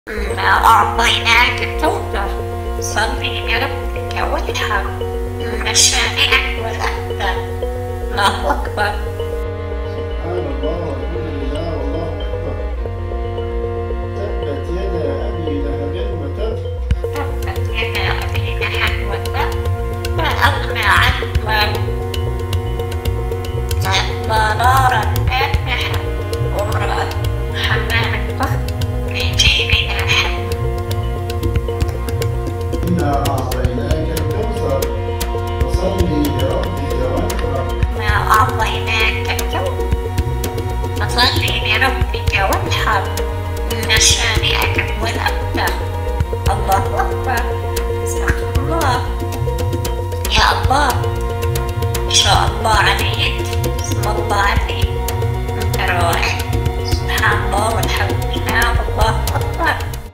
أعطيناك الكوثر صل لربك وانحر مشانئك وأكبر. الله أكبر. سبحان الله.